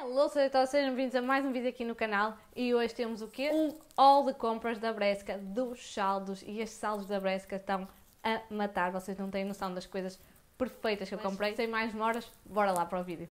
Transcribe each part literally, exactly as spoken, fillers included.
Hello, sejam bem-vindos a mais um vídeo aqui no canal e hoje temos o quê? Um haul de compras da Bresca, dos saldos, e estes saldos da Bresca estão a matar, vocês não têm noção das coisas perfeitas que eu comprei. Sem mais demoras, bora lá para o vídeo.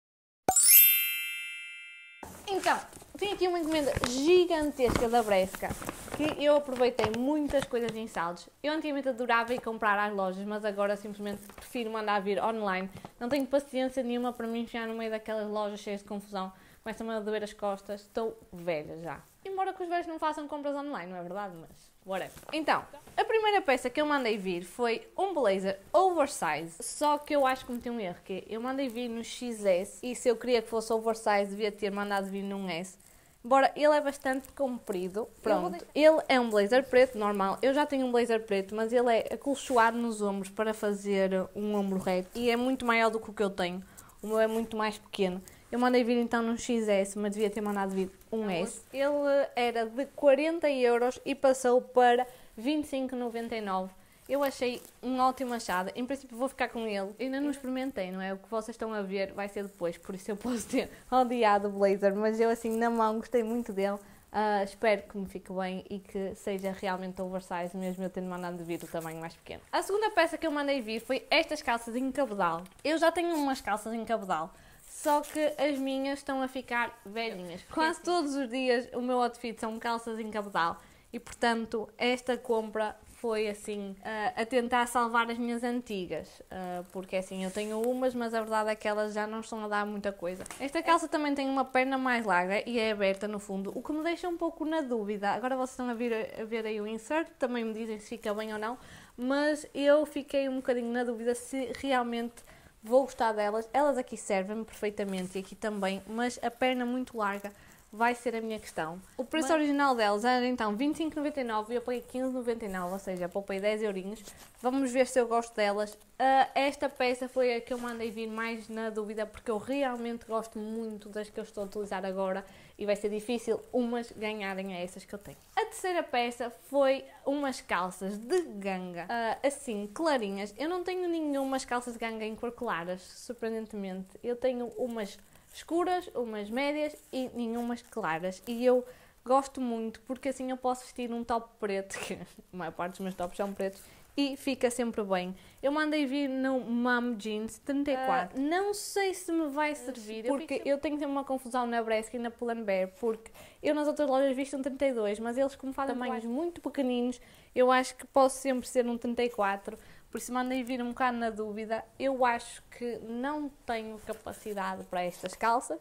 Então, tenho aqui uma encomenda gigantesca da Bresca, que eu aproveitei muitas coisas em saldos. Eu antigamente adorava ir comprar às lojas, mas agora simplesmente prefiro mandar vir online. Não tenho paciência nenhuma para me enfiar no meio daquelas lojas cheias de confusão. Começa-me a doer as costas, estou velha já. Embora que os velhos não façam compras online, não é verdade? Mas, whatever. Então, a primeira peça que eu mandei vir foi um blazer oversize, só que eu acho que cometi um erro, que eu mandei vir no X S, e se eu queria que fosse oversize, devia ter mandado vir num S. Embora ele é bastante comprido, pronto, ele é um blazer preto, normal, eu já tenho um blazer preto, mas ele é acolchoado nos ombros para fazer um ombro reto, e é muito maior do que o que eu tenho, o meu é muito mais pequeno. Eu mandei vir então num X S, mas devia ter mandado vir um S. Ele era de quarenta euros e passou para vinte e cinco reais e noventa e nove centavos. Eu achei um ótimo achado. Em princípio vou ficar com ele. Ainda não experimentei, não é? O que vocês estão a ver vai ser depois, por isso eu posso ter odiado o blazer. Mas eu assim na mão gostei muito dele. Uh, espero que me fique bem e que seja realmente oversize, mesmo eu tendo mandado vir o tamanho mais pequeno. A segunda peça que eu mandei vir foi estas calças em cabedal. Eu já tenho umas calças em cabedal, só que as minhas estão a ficar velhinhas. Quase todos os dias o meu outfit são calças em cabedal e, portanto, esta compra foi assim, uh, a tentar salvar as minhas antigas, uh, porque assim, eu tenho umas, mas a verdade é que elas já não estão a dar muita coisa. Esta calça também tem uma perna mais larga e é aberta no fundo, o que me deixa um pouco na dúvida. Agora vocês estão a ver, a ver aí o insert, também me dizem se fica bem ou não, mas eu fiquei um bocadinho na dúvida se realmente vou gostar delas. Elas aqui servem-me perfeitamente e aqui também, mas a perna muito larga vai ser a minha questão. O preço mas... original delas era então vinte e cinco reais e noventa e nove centavos e eu paguei quinze reais e noventa e nove centavos, ou seja, poupei dez eurinhos. Vamos ver se eu gosto delas. Uh, esta peça foi a que eu mandei vir mais na dúvida, porque eu realmente gosto muito das que eu estou a utilizar agora e vai ser difícil umas ganharem a essas que eu tenho. A terceira peça foi umas calças de ganga, uh, assim, clarinhas. Eu não tenho nenhumas calças de ganga em cor claras, surpreendentemente. Eu tenho umas escuras, umas médias e nenhumas claras. E eu gosto muito porque assim eu posso vestir um top preto, que a maior parte dos meus tops são pretos, e fica sempre bem. Eu mandei vir no Mom Jeans trinta e quatro. Uh, não sei se me vai servir, porque eu tenho sempre uma confusão na Bresca e na Pull&Bear, porque eu nas outras lojas visto um trinta e dois, mas eles como fazem tamanhos muito pequeninos, eu acho que posso sempre ser um trinta e quatro. Por isso mandei vir um bocado na dúvida. Eu acho que não tenho capacidade para estas calças,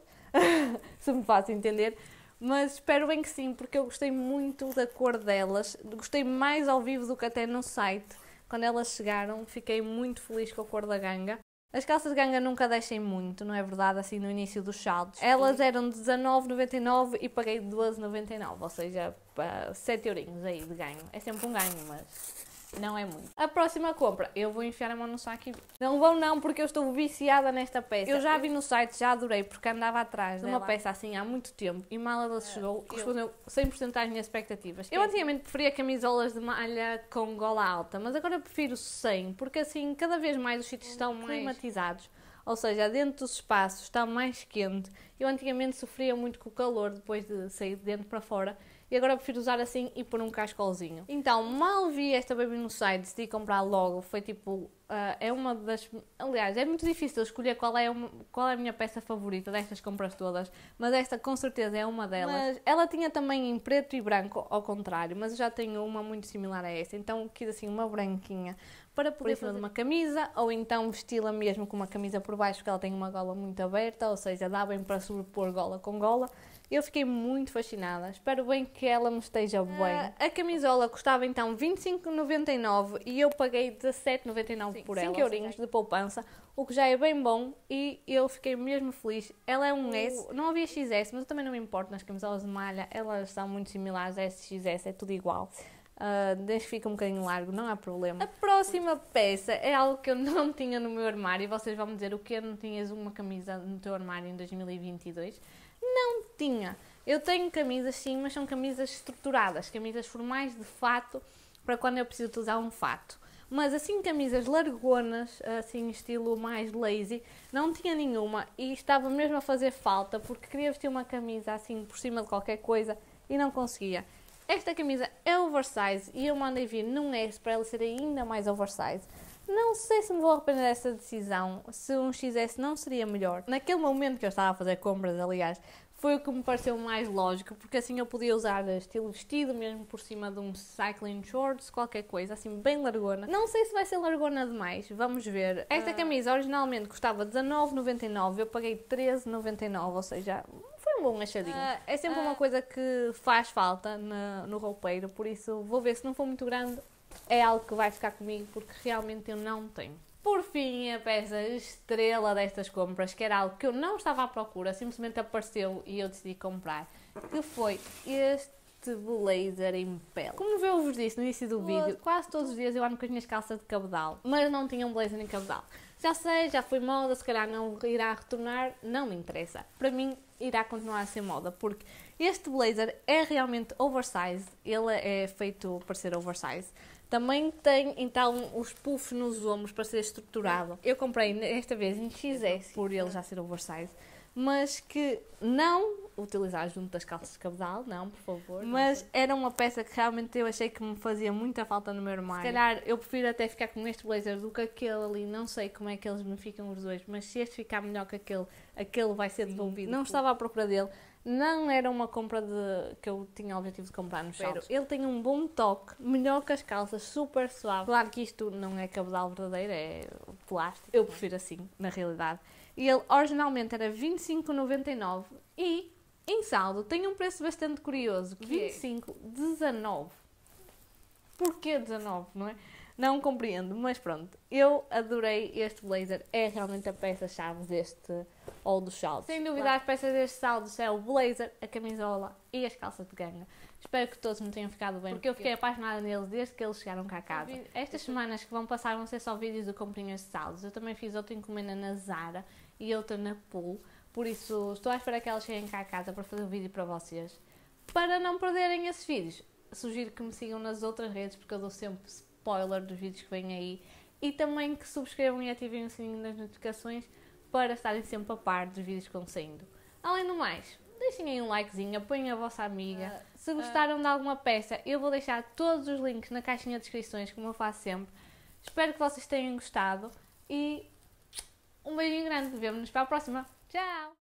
se me faço entender, mas espero bem que sim, porque eu gostei muito da cor delas. Gostei mais ao vivo do que até no site. Quando elas chegaram, fiquei muito feliz com a cor da ganga. As calças de ganga nunca deixem muito, não é verdade? Assim no início dos saldos. Elas eram dezenove reais e noventa e nove centavos e paguei doze reais e noventa e nove centavos, ou seja, sete eurinhos aí de ganho. É sempre um ganho, mas não é muito. A próxima compra, eu vou enfiar a mão no saco e... Não vou não, porque eu estou viciada nesta peça. Eu já vi no site, já adorei, porque andava atrás de uma peça assim há muito tempo e mal ela chegou, correspondeu cem por cento às minhas expectativas. Eu antigamente preferia camisolas de malha com gola alta, mas agora prefiro sem, porque assim cada vez mais os sítios estão mais climatizados. Ou seja, dentro dos espaços está mais quente. Eu antigamente sofria muito com o calor depois de sair de dentro para fora. E agora prefiro usar assim e pôr um cascolzinho. Então, mal vi esta baby no site, decidi comprar logo. Foi tipo, uh, é uma das... Aliás, é muito difícil escolher qual é, uma, qual é a minha peça favorita destas compras todas. Mas esta com certeza é uma delas. Mas ela tinha também em preto e branco, ao contrário. Mas eu já tenho uma muito similar a essa. Então quis assim uma branquinha para poder fazer uma camisa. Ou então vesti-la mesmo com uma camisa por baixo, porque ela tem uma gola muito aberta. Ou seja, dá bem para sobrepor gola com gola. Eu fiquei muito fascinada, espero bem que ela me esteja bem. Uh, a camisola custava então vinte e cinco reais e noventa e nove centavos e eu paguei dezassete reais e noventa e nove centavos por ela, cinco eurinhos de poupança, o que já é bem bom e eu fiquei mesmo feliz. Ela é um uh. S, não havia X S, mas eu também não me importo nas camisolas de malha, elas são muito similares, S, X S, é tudo igual. Uh, desde que fica um bocadinho largo, não há problema. A próxima peça é algo que eu não tinha no meu armário e vocês vão me dizer o que não tinhas uma camisa no teu armário em dois mil e vinte e dois. Não tinha. Eu tenho camisas sim, mas são camisas estruturadas, camisas formais de fato, para quando eu preciso utilizar um fato. Mas assim, camisas largonas, assim, estilo mais lazy, não tinha nenhuma e estava mesmo a fazer falta porque queria vestir uma camisa assim por cima de qualquer coisa e não conseguia. Esta camisa é oversize e eu mandei vir num S para ela ser ainda mais oversize. Não sei se me vou arrepender dessa decisão, se um X S não seria melhor. Naquele momento que eu estava a fazer compras, aliás, foi o que me pareceu mais lógico, porque assim eu podia usar estilo vestido, mesmo por cima de um cycling shorts, qualquer coisa, assim bem largona. Não sei se vai ser largona demais, vamos ver. Esta uh... camisa originalmente custava dezenove reais e noventa e nove centavos, eu paguei treze reais e noventa e nove centavos, ou seja, foi um bom achadinho. Uh, é sempre uh... uma coisa que faz falta no, no roupeiro, por isso vou ver, se não for muito grande, é algo que vai ficar comigo, porque realmente eu não tenho. Por fim, a peça estrela destas compras, que era algo que eu não estava à procura, simplesmente apareceu e eu decidi comprar, que foi este blazer em pele. Como eu vos disse no início do vídeo, quase todos os dias eu ando com as minhas calças de cabedal, mas não tinha um blazer em cabedal. Já sei, já foi moda, se calhar não irá retornar, não me interessa. Para mim, irá continuar a ser moda, porque este blazer é realmente oversize, ele é feito para ser oversize. Também tem, então, os puffs nos ombros para ser estruturado. Eu comprei, esta vez, em X S, por ele já ser oversize, mas que não utilizar junto das calças de cabedal, não, por favor. Mas era uma peça que realmente eu achei que me fazia muita falta no meu armário. Se calhar eu prefiro até ficar com este blazer do que aquele ali, não sei como é que eles me ficam os dois, mas se este ficar melhor que aquele, aquele vai ser devolvido. Não estava à procura dele. Não era uma compra de, que eu tinha o objetivo de comprar no saldos. Ele tem um bom toque, melhor que as calças, super suave. Claro que isto não é cabedal verdadeiro, é plástico. Eu prefiro assim, na realidade. E ele originalmente era vinte e cinco reais e noventa e nove centavos e em saldo tem um preço bastante curioso, vinte e cinco reais e dezanove centavos. Porquê dezanove, não é? Não compreendo, mas pronto, eu adorei este blazer, é realmente a peça-chave deste ou dos saldos. Sem dúvida, claro. As peças deste saldo é o blazer, a camisola e as calças de ganga. Espero que todos me tenham ficado bem, porque eu fiquei apaixonada neles desde que eles chegaram cá a casa. Estas semanas que vão passar vão ser só vídeos de comprinhas de saldos. Eu também fiz outra encomenda na Zara e outra na Pool, por isso estou à espera que elas cheguem cá a casa para fazer um vídeo para vocês. Para não perderem esses vídeos, sugiro que me sigam nas outras redes, porque eu dou sempre spoiler dos vídeos que vêm aí, e também que subscrevam e ativem o sininho das notificações para estarem sempre a par dos vídeos que vão saindo. Além do mais, deixem aí um likezinho, apoiem a vossa amiga. Uh, Se gostaram uh... de alguma peça, eu vou deixar todos os links na caixinha de descrições, como eu faço sempre. Espero que vocês tenham gostado e um beijinho grande. Vemo-nos para a próxima. Tchau!